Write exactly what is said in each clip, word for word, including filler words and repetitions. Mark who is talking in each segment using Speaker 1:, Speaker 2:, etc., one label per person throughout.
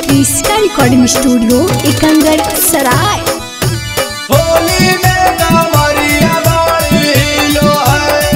Speaker 1: इसका recording studio Ekangar सराय।
Speaker 2: होली में कमरिया बड़ी हिलो है,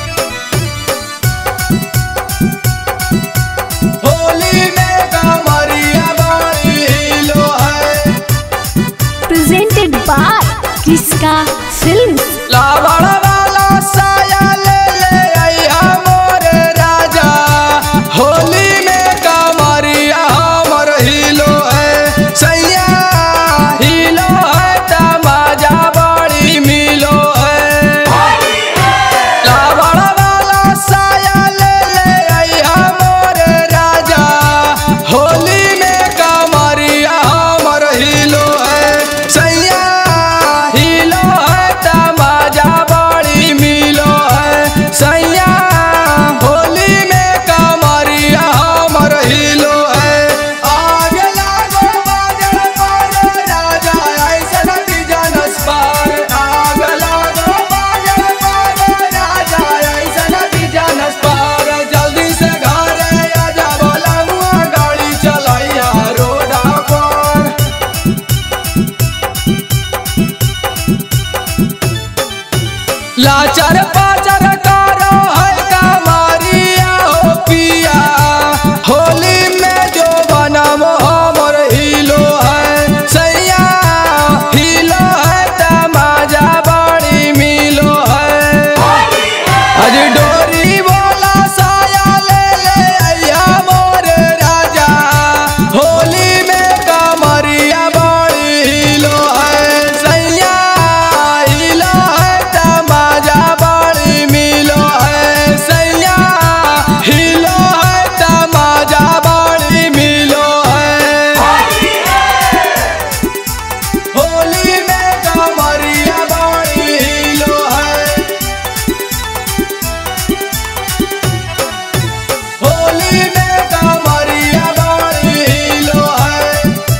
Speaker 2: होली में कमरिया बड़ी हिलो है।
Speaker 1: प्रेजेंटेड बाय किसका फिल्म।
Speaker 2: लावड़ वाला साया ले ले आइया मोरे राजा, होली में कमरिया हमर हिलो है। सैया हिलो है तमाजा बड़ी मिलो है। लावड़ वाला साया ले ले आइया मोरे राजा, होली में कमरिया हमर हिलो है। सैया हिलो है तमाजा बड़ी मिलो है। सैया होली में कमरिया हमर हिलो है। आग लागो बाजल पर राजा ऐसन बिजनस पर, आग लागो बाजल पर राजा ऐसन बिजनस पर। जल्दी से घरे आजा बोलमुआ गाड़ी चलैया रोडा पर। लाचार पाचर करो है कमरिया हो पिया, होली में जो बनमो हमर हिलो है। सैया हिलो है तमाजा बड़ी मिलो है। अज डोरी बोला साया ले ले आइया मोरे राजा, होली में कमरिया बड़ी हिलो है। सैया हिलो है तमाजा बड़ी मिलो है। सैया हिलो है तमाजा बड़ी मिलो है। होली में कमरिया बड़ी हिलो है, होली में कमरिया बड़ी हिलो है।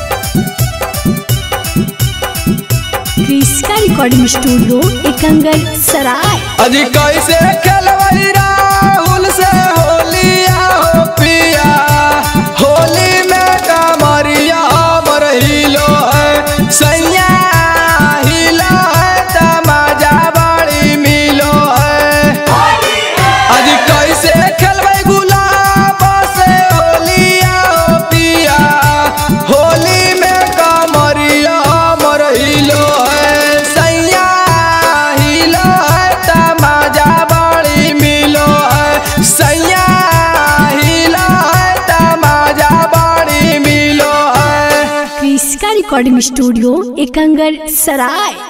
Speaker 1: इसका रिकॉर्डिंग स्टूडियो एकंगर सराय।
Speaker 2: अजी कैसे खेलवई राहुल से होलिया हो पिया, होली में कमरिया हमर हिलो है। सैया हिलो है तमाजा बड़ी मिलो है। अजी कैसे खेलवई गुलाब से होलिया हो पिया, होली में कमरिया हमर हिलो है। सैया हिलो है तमाजा बड़ी मिलो है। सैया हिलो है तमाजा बड़ी मिलो है।
Speaker 1: इसका रिकॉर्डिंग स्टूडियो एकंगर सराय।